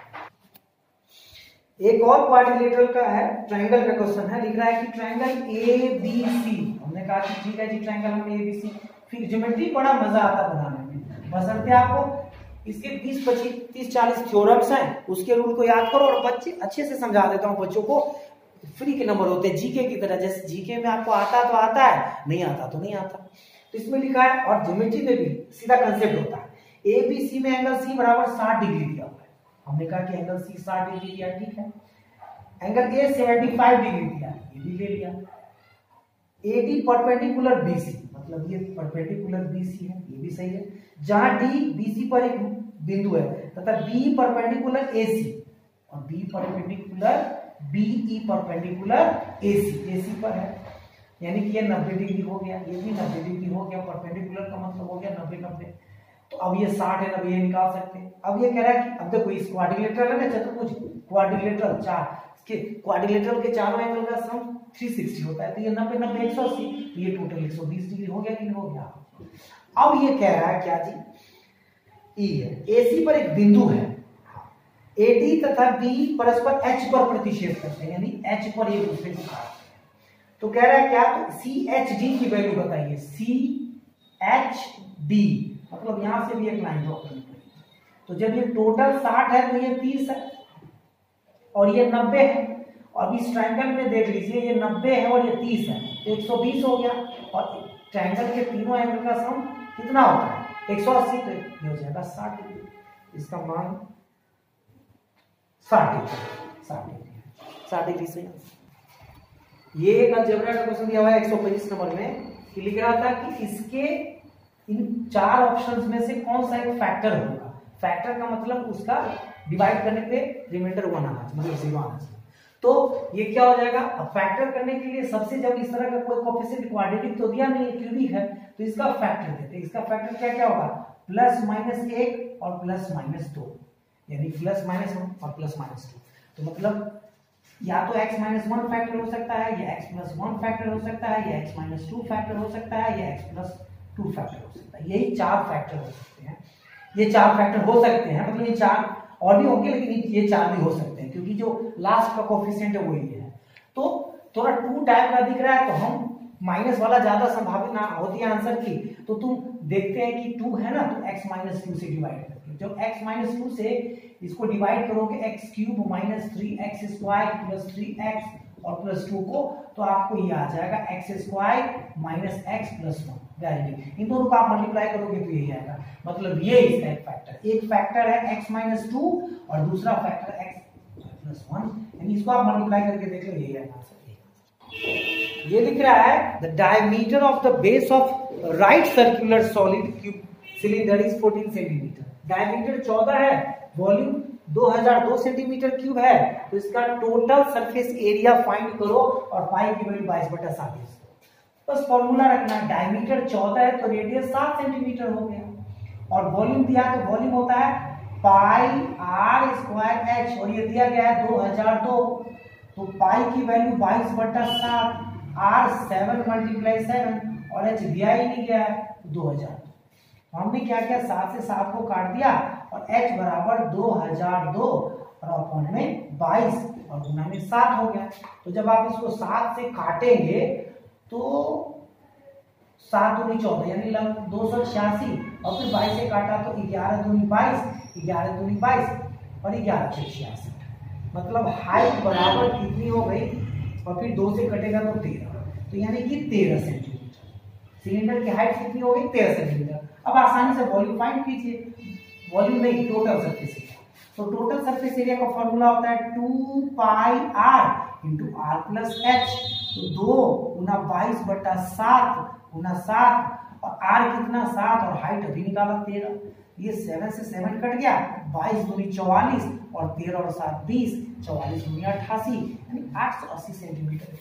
एक और क्वाड्रिलेटरल का है, ट्रायंगल का क्वेश्चन है। लिख रहा है कि ट्रायंगल ए बी सी, हमने कहा कि ठीक है जी ट्रायंगल हमने ए बी सी, फिर ज्योमेट्री बड़ा मजा आता बनाने में, बशर्ते आपको इसके बीस पच्चीस तीस चालीस थ्योरम्स हैं, उसके रूल को याद करो। और बच्चे अच्छे से समझा देता हूँ बच्चों को, फ्री के नंबर होते हैं जीके की तरह, जैसे जीके में आपको आता तो आता है, नहीं आता तो नहीं आता। तो इसमें लिखा है, और ज्योमेट्री में भी सीधा कंसेप्ट होता है। ए बी सी में एंगल सी बराबर साठ डिग्री दिया हुआ है, हमने कहा कि एंगल सी साठ डिग्री दिया, ठीक है। एंगल ए पचहत्तर डिग्री दिया, ये भी ले लिया। एडी परपेंडिकुलर बीसी, मतलब ये परपेंडिकुलर बीसी है, ये भी सही है। जहां डी बीसी पर एक बिंदु है तथा बी परपेंडिकुलर एसी, और B perpendicular BE perpendicular AC, AC पर है, यानी कि ये नब्बे डिग्री हो गया, ये भी नब्बे डिग्री हो गया। परपेंडिकुलर का मतलब हो गया नब्बे नब्बे। तो अब ये साठ है, अब ये निकाल सकते हैं। अब ये कह रहा है कि अब देखो इस क्वाड्रिलेटरल है ना चतुर्भुज, क्वाड्रिलेटरल चार के क्वाड्रिलेटरल के चारों एंगल का सम तीन सौ साठ होता है, तो ये नब्बे नब्बे एक सौ अस्सी, तो ये टोटल एक सौ बीस डिग्री हो गया कि नहीं हो गया। अब ये कह रहा है क्या जी, ई है, एसी पर एक बिंदु है, एडी तथा बी परस्पर एच पर प्रतिच्छेद करते हैं, यानी एच पर एक दूसरे को काटते हैं। तो कह रहा है क्या, तो सी एच डी की वैल्यू बताइए। सी एच डी मतलब यहां से भी एक लाइन ड्रॉ करनी पड़ेगी। तो जब ये टोटल साठ है तो ये तीस है और ये नब्बे है, और इस ट्रायंगल में देख लीजिए ये नब्बे है और ये तीस है, तो एक सौ बीस हो गया। और ट्रायंगल के तीनों एंगल का सम कितना होता है, एक सौ अस्सी, तो ये हो जाएगा साठ डिग्री। इसका मान साठ डिग्री, साठ डिग्री साठ डिग्री से। ये एक अलजेब्रा का क्वेश्चन दिया हुआ है एक सौ पच्चीस नंबर में, कि लिख रहा था कि इसके इन चार ऑप्शंस में से कौन सा एक फैक्टर होगा। फैक्टर का मतलब उसका डिवाइड करने पे रिमाइंडर वन आना चाहिए, मतलब जीरो आना चाहिए। तो ये क्या हो जाएगा, अब फैक्टर करने के लिए सबसे, जब इस तरह का कोई कोएफिशिएंट क्वाड्रेटिक तो दिया नहीं है, क्यूबिक है, तो इसका फैक्टर देते हैं। इसका फैक्टर क्या क्या होगा, प्लस माइनस एक और प्लस माइनस दो, यानी प्लस माइनस वन और प्लस माइनस टू। तो मतलब या तो x माइनस वन फैक्टर हो सकता है, या x प्लस वन फैक्टर हो सकता है, या x माइनस टू फैक्टर हो सकता है, या x प्लस टू फैक्टर हो सकता है। यही चार फैक्टर हो सकते हैं, ये चार फैक्टर हो सकते हैं, मतलब ये चार और भी होंगे लेकिन ये चार भी हो सकते हैं, क्योंकि जो लास्ट का कोएफिशिएंट है वो ये है। तो थोड़ा टू टाइप का दिख रहा है, तो हम माइनस वाला ज्यादा संभावना होती है आंसर की, तो तुम देखते हैं कि टू है ना, तो x माइनस टू से डिवाइड करके, जब x माइनस टू से इसको डिवाइड करोगे x cube minus three x square plus three x और प्लस टू को, तो आपको ये आ जाएगा x square minus x plus one. इन दोनों को आप मल्टीप्लाई करोगे तो यही आएगा, मतलब ये इसका एक फैक्टर, एक फैक्टर है x माइनस टू और दूसरा फैक्टर x प्लस वन, यानी इसको आप मल्टीप्लाई करके देख लो, यही आएगा आंसर। ये लिख रहा है the diameter of the base of right circular solid cube cylinder is चौदह सेंटीमीटर। डायमीटर चौदह है, वॉल्यूम दो हज़ार दो सेंटीमीटर क्यूब है, तो इसका टोटल सरफेस एरिया फाइंड करो और पाई की वैल्यू बाईस बटा सात। बस फॉर्मूला रखना है, डायमीटर चौदह है तो रेडियस सात सेंटीमीटर हो गया, और वॉल्यूम दिया तो वॉल्यूम होता है पाई आर स्क्वायर एच, और ये दिया गया है दो हज़ार दो, तो पाई की वैल्यू बाईस बटा सात, आर सेवन मल्टीप्लाई सेवन और एच दिया ही नहीं गया है तो दो हजार। तो हमने क्या किया, सात से सात को काट दिया और एच बराबर दो हजार दो और अपॉन में बाईस और गुना में सात हो गया। तो जब आप इसको सात से काटेंगे तो सात दूनी चौदह यानी लगभग दो सौ छियासी और फिर बाईस से काटा तो ग्यारह दूनी बाईस, ग्यारह दूनी बाईस और ग्यारह छह छियासी। मतलब हाइट बराबर कितनी हो गई और फिर दो से कटेगा तो तेरह, तो यानी कि तेरह सेंटीमीटर। सिलेंडर की हाइट कितनी हो गई, तेरह सेंटीमीटर। अब आसानी से वॉल्यूम फाइंड कीजिए, वॉल्यूम नहीं टोटल सरफेस एरिया। तो टोटल सरफेस एरिया का फॉर्मूला होता है two pi R into R plus H. तो दो गुना बाईस बटा सात गुना सात और आर कितना सात और हाइट अभी निकाला तेरह। ये सेवन से सेवन कट गया, बाईस दूनी चौवालीस और तेरह और सात बीस, चौवालीस दूनी अट्ठासी यानी आठ सौ अस्सी सेंटीमीटर।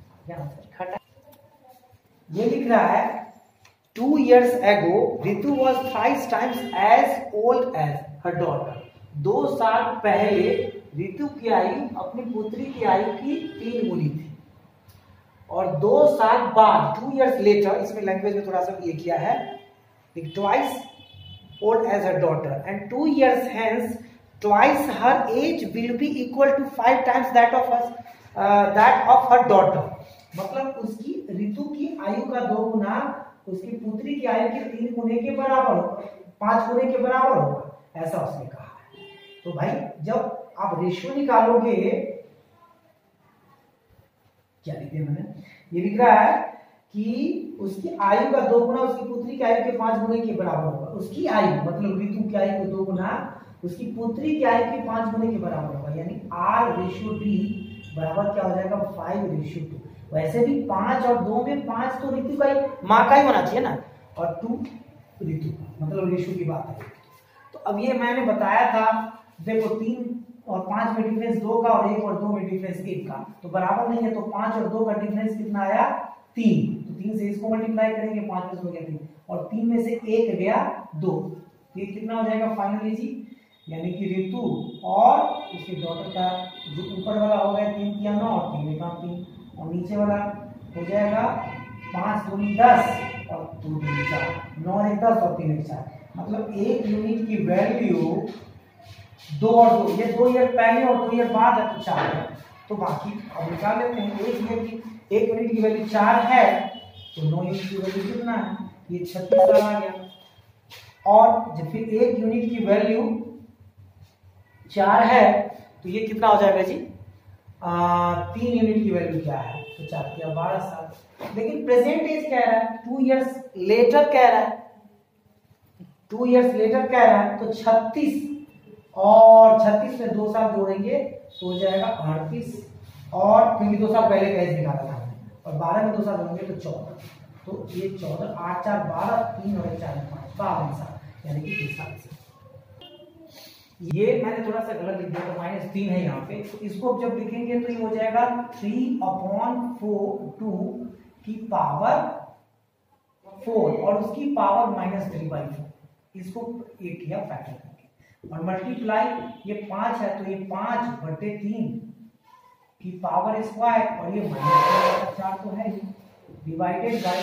ये लिख रहा है two years ago Ritu was thrice times as old as her daughter. दो साल पहले रितु की आयु अपनी पुत्री की आयु की तीन गुनी थी और दो साल बाद टू इयर्स लेटर, इसमें लैंग्वेज में थोड़ा सा ये किया है, twice old as her daughter and two years hence twice her age will be equal to five times that of us uh, that of her daughter। मतलब उसकी ऋतु की आयु का दो गुना उसकी पुत्री की आयु के तीन गुने के बराबर होगा, पांच गुने के बराबर होगा, ऐसा उसने कहा है। तो भाई जब आप रेशियो निकालोगे, क्या लिखे मैंने, ये लिख रहा है कि उसकी आयु का दो गुना उसकी पुत्री की आयु के पांच गुने के बराबर होगा। उसकी आयु मतलब ऋतु की आयु को दो गुना उसकी पुत्री की आयु के पांच गुने के बराबर होगा, यानी आर रेशियो डी बराबर क्या हो जाएगा, फाइव रेशियो टू। वैसे भी पांच और दो में पांच तो ऋतु का ही माँ का ही होना चाहिए ना, और टू ऋतु का, मतलब रेशियो की बात है। तो अब ये मैंने बताया था, देखो तीन और पांच में डिफरेंस दो का और एक और दो में डिफरेंस एक का, तो बराबर नहीं है, तो पांच और दो का डिफरेंस कितना आया, तीन। तो तीन से इसको मल्टीप्लाई करेंगे, पांच में से हो गया तीन और तीन में से एक गया दो, ये कितना हो जाएगा फाइनली जी, यानी कि ऋतु और उसके डॉटर का जो ऊपर वाला हो गया तीन किया नौ और तीन का तीन, और नीचे वाला हो जाएगा पांच दूनी दस और दो दूनी चार, नौ एक दस और तीन एक चार। मतलब एक यूनिट की वैल्यू दो और दो, ये दो ईयर पहले और दो ईयर बाद है तो चार है। तो बाकी अब निकाल लेते हैं, एक ईयर की एक यूनिट की वैल्यू चार है तो नौ यूनिट की वैल्यू कितना है, ये छत्तीस साल आ गया। और जब फिर एक यूनिट की वैल्यू चार है तो ये कितना हो जाएगा जी, आ, तीन यूनिट की वैल्यू क्या है, तो चार किया बारह साल। लेकिन प्रेजेंट एज कह रहा है, टू इयर्स लेटर कह रहा है, टू इयर्स लेटर कह रहा है, तो छत्तीस और छत्तीस में दो साल जोड़ेंगे तो हो जाएगा अड़तीस, और क्योंकि दो साल पहले का एज निकाला था, और बारह में दो साल जोड़ेंगे तो चौदह, तो ये चौदह आठ चार बारह, तीन और चार पाँच, बावन साल यानी कि तीस साल से। ये मैंने थोड़ा सा गलत लिख दिया, तो माइनस तीन है यहाँ पे, तो इसको जब लिखेंगे तो ये हो जाएगा थ्री अपॉन फोर टू की पावर फोर और उसकी power minus three by four, इसको एक किया फैक्टर करके, और मल्टीप्लाई ये पांच है तो ये पांच बटे तीन की पावर स्क्वायर और ये माइनस चार तो है ही, डिवाइडेड बाय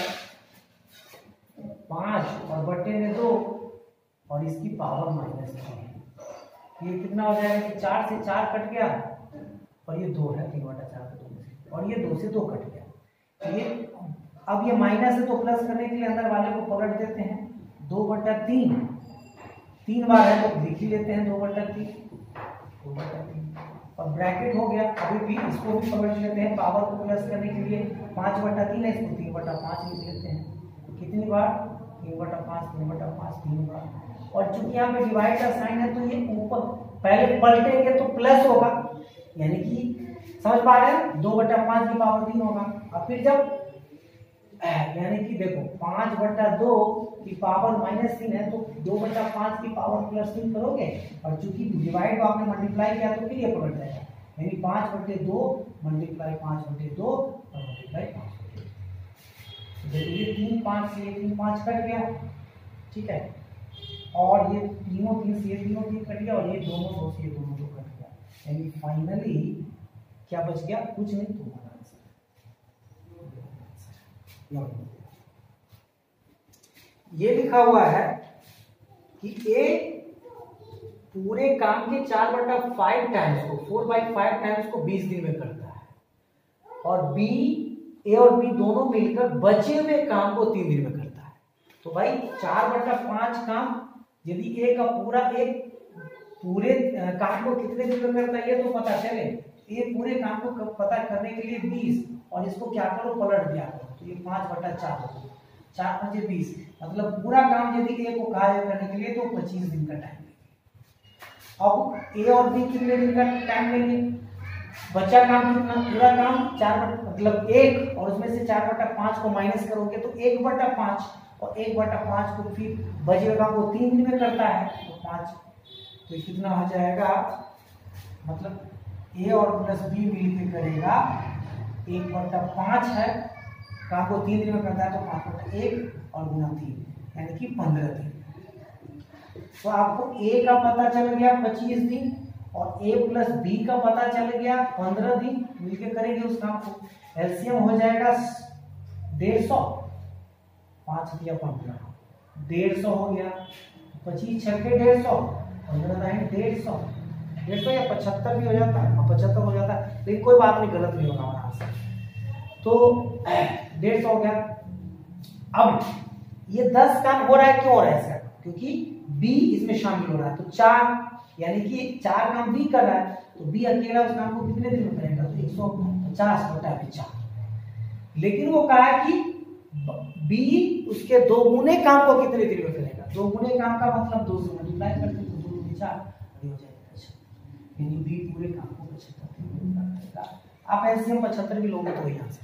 पांच और बटे में दो और इसकी पावर माइनस थ्री। ये कितना हो जाएगा कि चार से चार कट गया और ये दो है, तीन बटा चार दो से, और ये दो से दो कट गया। ये अब ये माइनस है तो प्लस करने के लिए अंदर वाले को पलट देते हैं, दो बटा तीन, तीन बार है तो लिख ही लेते हैं दो बटा तीन, दो बटा तीन और ब्रैकेट हो गया। अभी भी इसको भी पलट लेते हैं, पावर को प्लस करने के लिए पाँच बटा तीन है, इसको तीन बटा पाँच लिख लेते हैं। कितनी बार, तीन बटा पाँच, तीन बटा पाँच, तीन बार। और चूंकि यहाँ पे डिवाइड का साइन है तो ये ऊपर पहले पलटेंगे तो प्लस होगा, यानी कि समझ पा रहे हैं, दो बटा पाँच की पावर तीन होगा। और फिर जब यानी कि देखो पाँच बटा दो की पावर माइनस तीन है तो दो बटा पाँच की पावर प्लस तीन करोगे, और चूंकि डिवाइड को आपने मल्टीप्लाई किया तो फिर ये पलट जाएगा, यानी पाँच बटे दो मल्टीप्लाई पाँच बटे दो और मल्टीप्लाई पाँच बटे दो। देखो ये तीन पाँच से ये तीन पाँच कट गया, ठीक है, और ये तीनों तीन से ये तीनों तीन कट गया और ये दोनों दो से ये दोनों दो कट गया, यानी फाइनली क्या बच गया, कुछ नहीं, तुम्हारा आंसर। ये लिखा हुआ है कि ए पूरे काम के चार बटा फाइव टाइम्स को फोर बाई फाइव टाइम्स को बीस दिन में करता है, और बी ए और बी दोनों मिलकर बचे हुए काम को तीन दिन में करता है। तो भाई चार बटा पांच काम यदि ए का पूरा एक पूरे काम को कितने दिन में करता है ये तो पता चले, ये पूरे काम को पता करने के लिए बीस, और इसको क्या करो पलट दिया करो, तो ये पांच बटा चार होगा, चार पंजे बीस, मतलब पूरा काम यदि ए को कहा जाए करने के लिए तो पच्चीस दिन का टाइम लेंगे। अब ए और बी कितने दिन का टाइम लेंगे, बचा काम कितना, पूरा काम चार मतलब एक, और उसमें से चार बटा पांच को माइनस करोगे तो एक बटा पांच, और एक बटा पांच को फिर बचे काम को तीन दिन में करता है तो पांच, तो कितना हो जाएगा, मतलब ए और प्लस बी मिलकर करेगा एक बटा पांच है, काम को तीन दिन में करता है तो पांच बटा एक और गुना तीन यानी कि पंद्रह दिन। तो आपको ए का पता चल गया पच्चीस दिन, और ए प्लस बी का पता चल गया पंद्रह दिन, मिलकर करेंगे उस काम को, एलसीएम हो जाएगा डेढ़ सौ, पांच दिया पंद्रह, डेढ़ सौ हो गया, पच्चीस छक्के डेढ़ सौ, पंद्रह दाएं डेढ़ सौ, डेढ़ सौ या पचहत्तर भी हो जाता है, पचहत्तर हो जाता है, लेकिन कोई बात नहीं, गलत नहीं होगा हमारा आंसर। तो डेढ़ सौ हो गया। अब ये दस काम हो रहा है, क्यों हो रहा है इसका, क्योंकि बी इसमें शामिल हो रहा है, तो चार यानी कि चार काम बी कर रहा है, तो बी अकेला उस काम को कितने दिन में करेगा, तो एक सौ पचास बटा चार। लेकिन वो कहा है कि बी उसके दो गुने काम को कितने दिन में करेगा, दो गुने काम का मतलब दो से मल्टीप्लाई करते तो दो गुने चार हो जाएगा, यानी बी पूरे काम को पचहत्तर दिन में करेगा। आप एलसीएम पचहत्तर भी लोगे तो वही आंसर।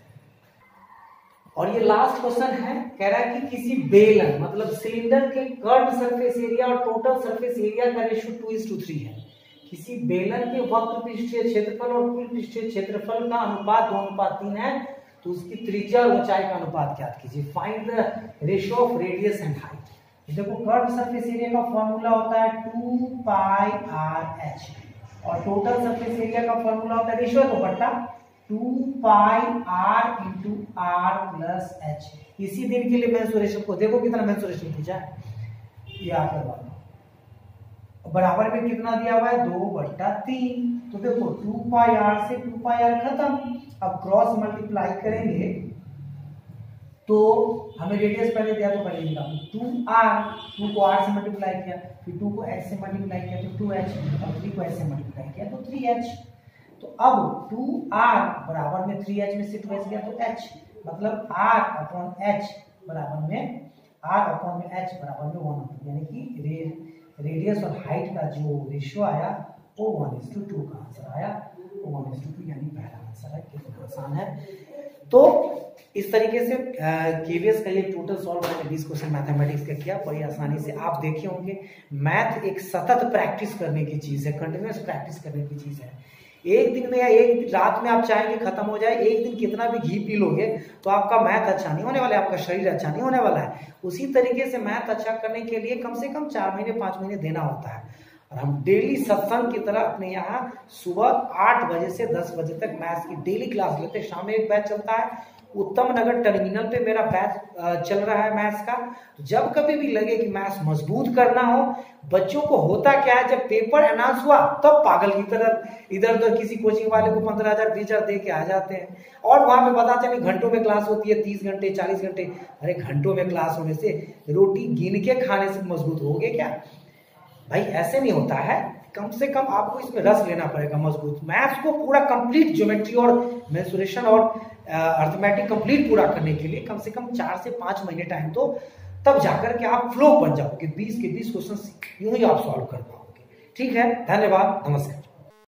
और ये लास्ट क्वेश्चन है, कह रहा है कि किसी बेलन मतलब सिलेंडर के कर्व सरफेस एरिया और टोटल सरफेस एरिया का ratio two is two three है। किसी बेलन के वक्र पृष्ठीय क्षेत्रफल और कुल पृष्ठीय क्षेत्रफल का अनुपात दो अनुपात तीन है, तो उसकी त्रिज्या और ऊंचाई का अनुपात ज्ञात कीजिए। Find the ratio of radius and height. देखो कर्व सरफेस एरिया का फॉर्मूला होता है टू पाई आर एच, और टोटल सरफेस एरिया का फॉर्मूला होता है रेशियो तो बट्टा two pi R into R plus H. इसी दिन के लिए मेंसुरेशन को देखो कितना मेंसुरेशन पूछा है, ये आकर वाला बराबर में कितना दिया हुआ है, दो बट्टा तीन। तो देखो टू पाई आर से टू पाई आर खत्म, अब क्रॉस मल्टीप्लाई करेंगे तो हमें रेडियस पहले दिया तो पहले निकालो टू आर, टू को आर से मल्टीप्लाई किया, फिर टू को एच से मल्टीप्लाई किया तो टू एच, और थ्री को एच से मल्टीप्लाई किया तो थ्री एच। तो अब टू आर बराबर में थ्री एच में से टू एच गया तो एच, मतलब आर अपॉन एच बराबर में आर अपॉन में एच बराबर में वन, यानी कि रे, रेडियस और हाइट का जो रेशियो आया वो वन इज टू टू का आंसर आया, वो वन इज टू टू यानी पहला आंसर है। कितना आसान है। तो इस तरीके से केवीएस का ये टोटल सॉल्व मैंने बीस क्वेश्चन मैथमेटिक्स का किया, बड़ी आसानी से आप देखे होंगे। मैथ एक सतत प्रैक्टिस करने की चीज है, कंटिन्यूअस प्रैक्टिस करने की चीज है। एक दिन में या एक रात में आप चाहेंगे खत्म हो जाए, एक दिन कितना भी घी पी लोगे तो आपका मैथ अच्छा नहीं होने वाला है, आपका शरीर अच्छा नहीं होने वाला है। उसी तरीके से मैथ अच्छा करने के लिए कम से कम चार महीने पांच महीने देना होता है। और हम डेली सत्संग की तरह अपने यहाँ सुबह आठ बजे से दस बजे तक मैथ्स की डेली क्लास लेते हैं। शाम में एक बैच चलता है, उत्तम नगर टर्मिनल पे मेरा बैच चल रहा है मैथ्स का। जब कभी भी लगे कि मैथ्स मजबूत करना हो, बच्चों को होता क्या है, जब पेपर अनाउंस हुआ तब पागल की तरह इधर उधर किसी कोचिंग वाले को पंद्रह हजार बीस हजार दे के आ जाते हैं, और वहां पे पता चले घंटों में क्लास होती है, तीस घंटे चालीस घंटे। अरे घंटों में क्लास होने से रोटी गिन के खाने से मजबूत होगे क्या भाई? ऐसे नहीं होता है। कम से कम आपको इसमें रस लेना पड़ेगा मजबूत। मैथ्स को पूरा कंप्लीट ज्योमेट्री और मेंसुरेशन और अर्थमेटिक कंप्लीट पूरा करने के लिए कम से कम चार से पांच महीने टाइम दो, तब जाकर के आप फ्लो बन जाओगे, बीस के बीस क्वेश्चन यूं ही आप सॉल्व कर पाओगे। ठीक है, धन्यवाद, नमस्कार।